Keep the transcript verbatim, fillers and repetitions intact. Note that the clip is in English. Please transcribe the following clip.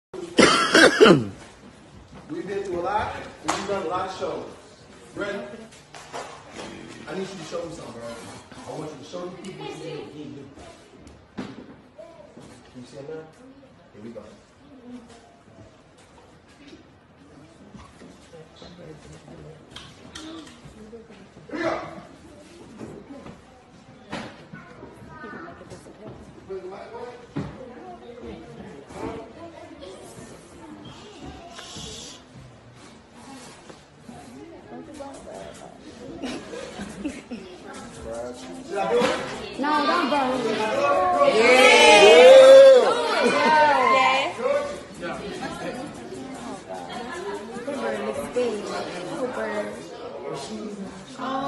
We've been through a lot, and we've done a lot of shows. Ready? I need you to show me something, bro. I want you to show me people what you do. Can you see them now? Here we go. Here we go. No, don't burn it. Yeah. Yeah. Oh, God. Cooper, Miss Steve. Cooper. Oh,